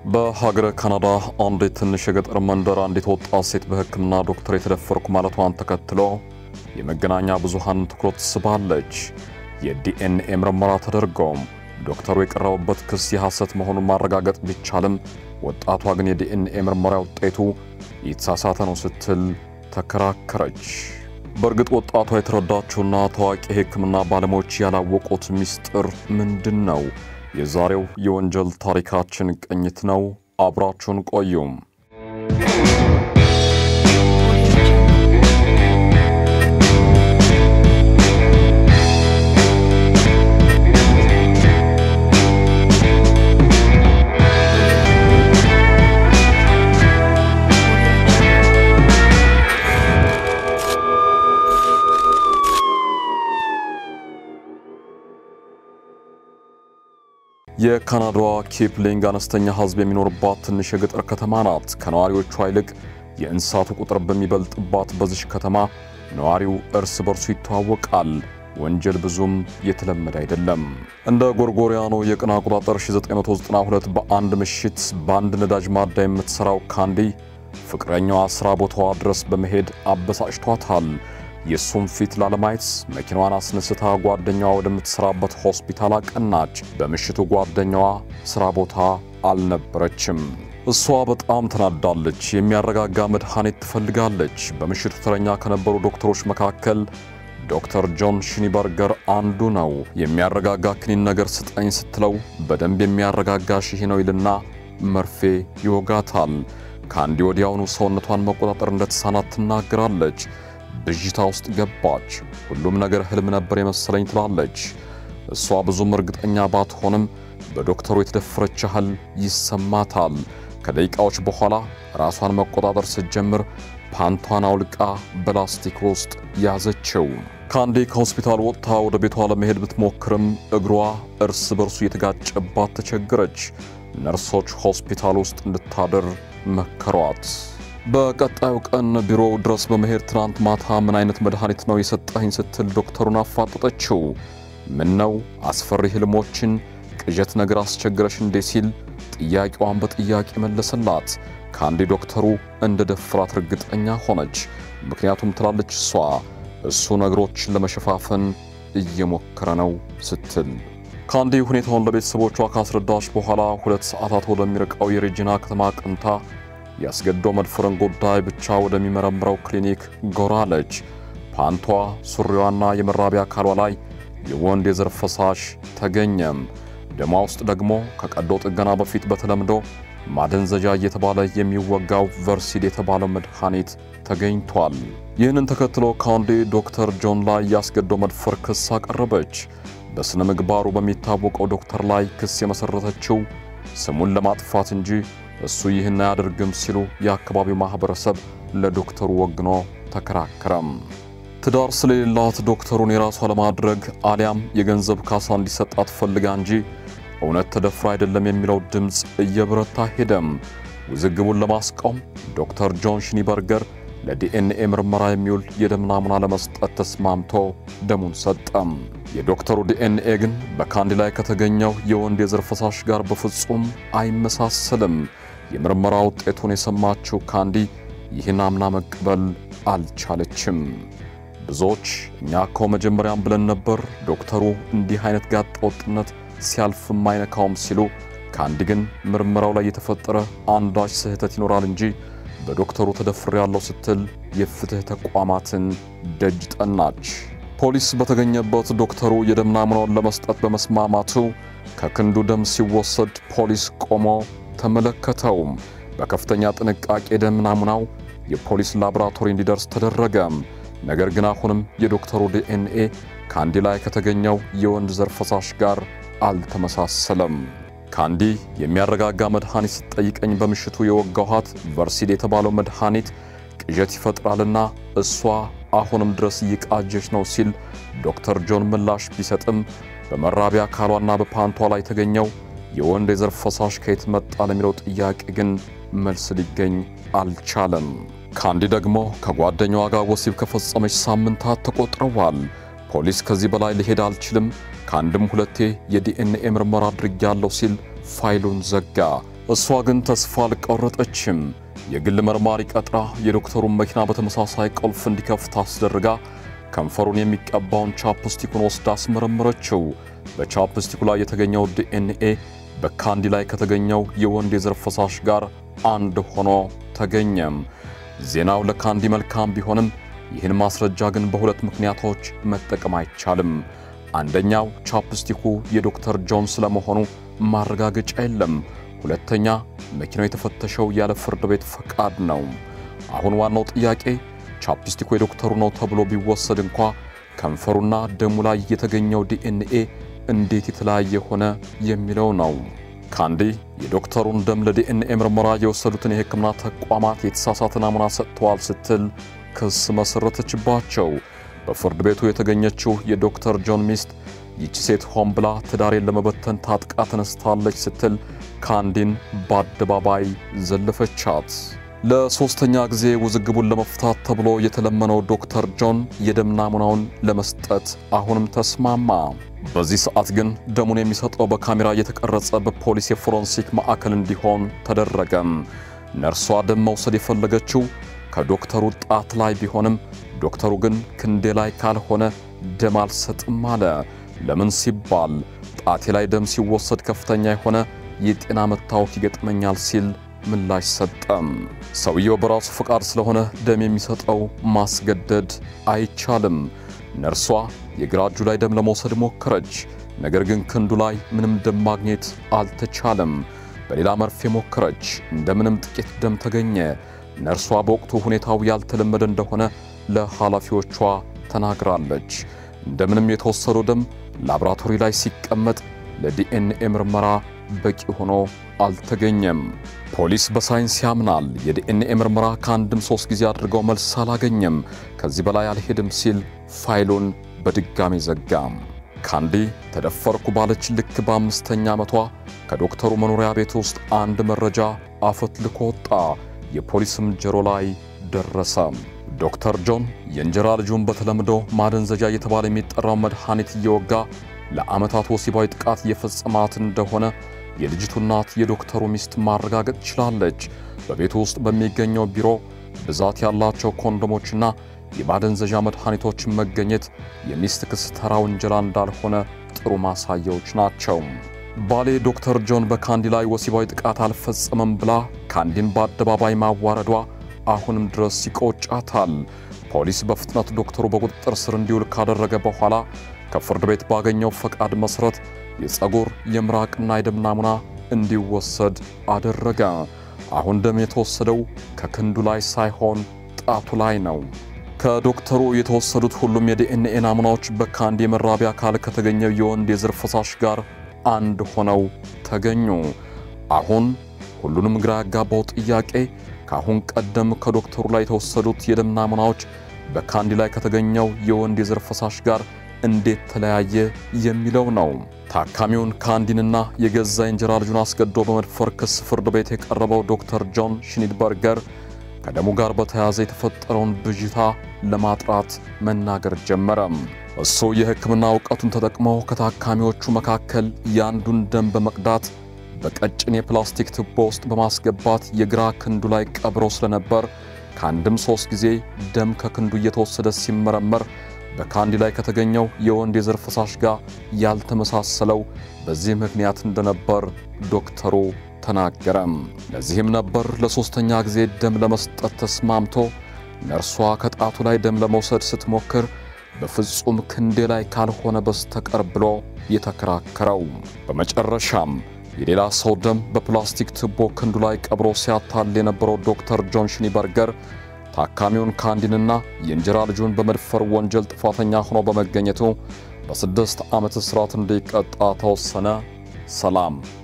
በሀገረ ካናዳ አንዲት ትንሽ የገጠር መንደር አንዲት ወጣት ሴት በሕክምና ዶክተር የተደፈርኩ ማለቷን ተከትሎ የመገናኛ ብዙሃን ትኩረት ስባለች። የዲኤንኤ ምርመራ ተደርጎም ዶክተሩ የቀረበበት ክስ የሐሰት መሆኑን ማረጋገጥ ቢቻልም ወጣቷ ግን የዲኤንኤ ምርመራ ውጤቱ የተሳሳተ ነው ስትል ተከራከረች። በእርግጥ ወጣቷ የተረዳችውና ታዋቂ የሕክምና ባለሙያዎች ያላወቁት ሚስጥር ምንድነው? የዛሬው የወንጀል ታሪካችን ቅኝት ነው። አብራችሁን ቆዩም። የካናዳዋ ኪፕሊንግ አነስተኛ ሕዝብ የሚኖርባት ትንሽ የገጠር ከተማ ናት። ከነዋሪዎቿ ይልቅ የእንስሳቱ ቁጥር በሚበልጥባት በዚህ ከተማ ነዋሪው እርስ በርሱ ይተዋወቃል። ወንጀል ብዙም የተለመደ አይደለም። እንደ ጎርጎሪያኑ የቀን አቆጣጠር 1992 በአንድ ምሽት በአንድ ነዳጅ ማደያ የምትሰራው ካንዲ ፍቅረኛዋ ስራ ቦታዋ ድረስ በመሄድ አበሳጭቷታል። የሱም ፊት ላለማየት መኪናዋን አስነስታ ጓደኛዋ ወደምትሰራበት ሆስፒታል አቀናች። በምሽቱ ጓደኛዋ ስራ ቦታ አልነበረችም። እሷ በጣም ተናዳለች። የሚያረጋጋ መድኃኒት ትፈልጋለች። በምሽቱ ተረኛ ከነበሩ ዶክተሮች መካከል ዶክተር ጆን ሽኒበርገር አንዱ ነው። የሚያረጋጋ ክኒን ነገር ስጠኝ ስትለው በደንብ የሚያረጋጋሽ ይሄ ነው ይልና መርፌ ይወጋታል። ካንዲ ወዲያውኑ ሰውነቷን መቆጣጠር እንደተሳናት ትናገራለች። ብዥታ ውስጥ ገባች። ሁሉም ነገር ህልም ነበር የመሰለኝ ትላለች። እሷ ብዙም እርግጠኛ ባትሆንም በዶክተሩ የተደፈረች ያህል ይሰማታል። ከደቂቃዎች በኋላ ራሷን መቆጣጠር ስትጀምር ፓንቷን አውልቃ በላስቲክ ውስጥ ያዘችው። ካንዲ ከሆስፒታል ወጥታ ወደ ቤቷ ለመሄድ ብትሞክርም እግሯ እርስ በርሱ የተጋጨባት ተቸገረች። ነርሶች ሆስፒታል ውስጥ እንድታድር መከሯት። በቀጣዩ ቀን ቢሮው ድረስ በመሄድ ትናንት ማታ ምን አይነት መድኃኒት ነው የሰጠኝ ስትል ዶክተሩን አፋጠጠችው። ምን ነው አስፈሪ ህልሞችን ቅዠት ነገር አስቸግረሽ እንዴ ሲል ጥያቄዋን በጥያቄ መለሰላት። ካንዲ ዶክተሩ እንደደፈራት እርግጠኛ ሆነች። ምክንያቱም ትላለች እሱ ነገሮችን ለመሸፋፈን እየሞከረ ነው ስትል። ካንዲ ሁኔታውን ለቤተሰቦቿ ካስረዳች በኋላ 2 ሰዓታት ወደሚርቀው የሬጂና ከተማ አቅንታ ያስገድዶ መድፈርን ጉዳይ ብቻ ወደሚመረምረው ክሊኒክ ጎራለች። ፓንቷ፣ ሱሪዋና የመራቢያ አካሏ ላይ የወንድ የዘር ፈሳሽ ተገኘም። ደሟ ውስጥ ደግሞ ከቀዶ ጥገና በፊት በተለምዶ ማደንዘጃ እየተባለ የሚወጋው ቨርሲድ የተባለው መድኃኒት ተገኝቷል። ይህንን ተከትሎ ካንዲ ዶክተር ጆን ላይ ያስገድዶ መድፈር ክስ አቀረበች። በስነ ምግባሩ በሚታወቀው ዶክተር ላይ ክስ የመሰረተችው ስሙን ለማጥፋት እንጂ እሱ ይህን አያደርግም ሲሉ የአካባቢው ማህበረሰብ ለዶክተሩ ወግኖ ተከራከረም። ትዳር ስለሌላት ዶክተሩን የራሷ ለማድረግ አሊያም የገንዘብ ካሳ እንዲሰጣት ፈልጋ እንጂ እውነት ተደፍራ አይደለም የሚለው ድምጽ እየበረታ ሄደም። ውዝግቡን ለማስቆም ዶክተር ጆን ሽኒበርገር ለዲኤንኤ ምርመራ የሚውል የደም ናሙና ለመስጠት ተስማምቶ ደሙን ሰጠም። የዶክተሩ ዲኤንኤ ግን በካንዲ ላይ ከተገኘው የወንድ የዘር ፈሳሽ ጋር በፍጹም አይመሳሰልም። የምርመራ ውጤቱን የሰማችው ካንዲ ይህን አምና መቀበል አልቻለችም። ብዙዎች እኛ እኮ መጀመሪያም ብለን ነበር ዶክተሩ እንዲህ አይነት ጋጠ ወጥነት ሲያልፍም አይነካውም ሲሉ፣ ካንዲ ግን ምርመራው ላይ የተፈጠረ አንዳች ስህተት ይኖራል እንጂ በዶክተሩ ተደፍሬያለሁ ስትል የፍትህ ተቋማትን ደጅ ጠናች። ፖሊስ በተገኘበት ዶክተሩ የደም ናሙናውን ለመስጠት በመስማማቱ ከክንዱ ደም ሲወሰድ ፖሊስ ቆሞ ተመለከተው። በከፍተኛ ጥንቃቄ ደም ናሙናው የፖሊስ ላቦራቶሪ እንዲደርስ ተደረገ። ነገር ግን አሁንም የዶክተሩ ዲኤንኤ ካንዲ ላይ ከተገኘው የወንድ ዘር ፈሳሽ ጋር አልተመሳሰለም። ካንዲ የሚያረጋጋ መድኃኒት ስትጠይቀኝ በምሽቱ የወጋኋት ቨርሲድ የተባለው መድኃኒት ቅዠት ይፈጥራልና እሷ አሁንም ድረስ ይቃጀች ነው ሲል ዶክተር ጆን ምላሽ ቢሰጥም በመራቢያ አካሏና በፓንቷ ላይ የተገኘው የወንድ የዘር ፈሳሽ ከየት መጣ ለሚለው ጥያቄ ግን መልስ ሊገኝ አልቻለም። ካንዲ ደግሞ ከጓደኛዋ ጋር ወሲብ ከፈጸመች ሳምንታት ተቆጥረዋል። ፖሊስ ከዚህ በላይ ሊሄድ አልችልም ካንድም ሁለቴ የዲኤንኤ ምርመራ አድርጌያለሁ ሲል ፋይሉን ዘጋ። እሷ ግን ተስፋ አልቆረጠችም። የግል መርማሪ ቀጥራ የዶክተሩን መኪና በተመሳሳይ ቁልፍ እንዲከፍት አስደርጋ ከንፈሩን የሚቀባውን ቻፕስቲኩን ወስዳ አስመረመረችው። በቻፕስቲኩ ላይ የተገኘው ዲኤንኤ በካንዲ ላይ ከተገኘው የወንድ የዘር ፈሳሽ ጋር አንድ ሆኖ ተገኘም። ዜናው ለካንዲ መልካም ቢሆንም ይህን ማስረጃ ግን በሁለት ምክንያቶች መጠቀም አይቻልም። አንደኛው ቻፕስቲኩ የዶክተር ጆን ስለመሆኑ ማረጋገጫ የለም። ሁለተኛ መኪናው የተፈተሸው ያለ ፍርድ ቤት ፈቃድ ነው። አሁን ዋናው ጥያቄ ቻፕስቲኩ የዶክተሩ ነው ተብሎ ቢወሰድ እንኳ ከንፈሩና ደሙ ላይ የተገኘው ዲኤንኤ እንዴት የተለያየ ሆነ የሚለው ነው። ካንዲ የዶክተሩን ደም ለዲኤንኤ ምርመራ የወሰዱትን የሕክምና ተቋማት የተሳሳተ ናሙና ሰጥተዋል ስትል ክስ መሰረተችባቸው። በፍርድ ቤቱ የተገኘችው የዶክተር ጆን ሚስት ይህች ሴት ሆን ብላ ትዳሬን ለመበተን ታጥቃ ተነስታለች ስትል ካንዲን በአደባባይ ዘለፈቻት። ለሶስተኛ ጊዜ ውዝግቡን ለመፍታት ተብሎ የተለመነው ዶክተር ጆን የደም ናሙናውን ለመስጠት አሁንም ተስማማ። በዚህ ሰዓት ግን ደሙን የሚሰጠው በካሜራ የተቀረጸ በፖሊስ የፎረንሲክ ማዕከል እንዲሆን ተደረገም። ነርሷ ደም መውሰድ የፈለገችው ከዶክተሩ ጣት ላይ ቢሆንም ዶክተሩ ግን ክንዴ ላይ ካልሆነ ደም አልሰጥም አለ። ለምን ሲባል ጣቴ ላይ ደም ሲወሰድ ከፍተኛ የሆነ የጤና መታወክ ይገጥመኛል ሲል ምላሽ ሰጠም። ሰውየው በራሱ ፍቃድ ስለሆነ ደም የሚሰጠው ማስገደድ አይቻልም። ነርሷ የግራ እጁ ላይ ደም ለመውሰድ ሞከረች። ነገር ግን ክንዱ ላይ ምንም ደም ማግኘት አልተቻለም። በሌላ መርፌ ሞከረች። እንደምንም ጥቂት ደም ተገኘ። ነርሷ በወቅቱ ሁኔታው ያልተለመደ እንደሆነ ለኃላፊዎቿ ተናግራለች። እንደምንም የተወሰደው ደም ላብራቶሪ ላይ ሲቀመጥ ለዲኤንኤ ምርመራ በቂ ሆኖ አልተገኘም። ፖሊስ በሳይንስ ያምናል። የዲኤንኤ ምርመራ ከአንድም 3 ጊዜ አድርገው መልስ አላገኘም። ከዚህ በላይ አልሄድም ሲል ፋይሉን በድጋሚ ዘጋም። ካንዲ ተደፈርኩ ባለች ልክ በ5ኛ ዓመቷ ከዶክተሩ መኖሪያ ቤት ውስጥ አንድ መረጃ አፈትልኮ ወጣ። የፖሊስም ጆሮ ላይ ደረሰ። ዶክተር ጆን የእንጀራ ልጁን በተለምዶ ማደንዘጃ እየተባለ የሚጠራው መድኃኒት እየወጋ ለዓመታት ወሲባዊ ጥቃት እየፈጸማት እንደሆነ የልጅቱ እናት የዶክተሩ ሚስት ማረጋገጥ ችላለች። በቤቱ ውስጥ በሚገኘው ቢሮ ብዛት ያላቸው ኮንዶሞችና የማደንዘዣ መድኃኒቶች መገኘት የሚስት ክስ ተራ ወንጀል እንዳልሆነ ጥሩ ማሳያዎች ናቸው። ባሌ ዶክተር ጆን በካንዲ ላይ ወሲባዊ ጥቃት አልፈጸመም ብላ ካንዲን በአደባባይ ማዋረዷ አሁንም ድረስ ይቆጫታል። ፖሊስ በፍጥነት ዶክተሩ በቁጥጥር ስር እንዲውል ካደረገ በኋላ ከፍርድ ቤት ባገኘው ፈቃድ መሰረት የፀጉር የምራቅና የደም ናሙና እንዲወሰድ አደረገ። አሁን ደም የተወሰደው ከክንዱ ላይ ሳይሆን ጣቱ ላይ ነው። ከዶክተሩ የተወሰዱት ሁሉም የዲኤንኤ ናሙናዎች በካንዲ መራቢያ አካል ከተገኘው የወንድ የዘር ፈሳሽ ጋር አንድ ሆነው ተገኙ። አሁን ሁሉንም ግራ ያጋባው ጥያቄ ካሁን ቀደም ከዶክተሩ ላይ የተወሰዱት የደም ናሙናዎች በካንዲ ላይ ከተገኘው የወንድ የዘር ፈሳሽ ጋር እንዴት ተለያየ የሚለው ነው። ታካሚውን ካንዲንና የገዛ እንጀራ ልጁን አስገድዶ በመድፈር ክስ ፍርድ ቤት የቀረበው ዶክተር ጆን ሽኒድበርገር ከደሙ ጋር በተያያዘ የተፈጠረውን ብዥታ ለማጥራት መናገር ጀመረ። እሱ የሕክምና ዕውቀቱን ተጠቅሞ ከታካሚዎቹ መካከል ያንዱን ደም በመቅዳት በቀጭን የፕላስቲክ ቱቦ ውስጥ በማስገባት የግራ ክንዱ ላይ ቀብሮ ስለነበር ከአንድም 3 ጊዜ ደም ከክንዱ እየተወሰደ ሲመረመር በካንዲ ላይ ከተገኘው የወንድ የዘር ፈሳሽ ጋር ያልተመሳሰለው በዚህ ምክንያት እንደነበር ዶክተሩ ተናገረም። ለዚህም ነበር ለሶስተኛ ጊዜ ደም ለመስጠት ተስማምቶ ነርሷ ከጣቱ ላይ ደም ለመውሰድ ስትሞክር በፍጹም ክንዴ ላይ ካልሆነ በስተቀር ብሎ የተከራከረው። በመጨረሻም የሌላ ሰው ደም በፕላስቲክ ቱቦ ክንዱ ላይ ቀብሮ ሲያታል የነበረው ዶክተር ጆን ሽኒበርገር ታካሚውን ካንዲንና የእንጀራ ልጁን በመድፈር ወንጀል ጥፋተኛ ሆኖ በመገኘቱ በ6 ዓመት እስራት እንዲቀጣ ተወሰነ። ሰላም።